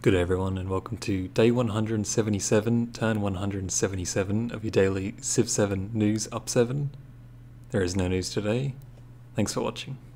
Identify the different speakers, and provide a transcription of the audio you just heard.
Speaker 1: Good day everyone, and welcome to day 177, turn 177 of your daily Civ 7 news up 7. There is no news today. Thanks for watching.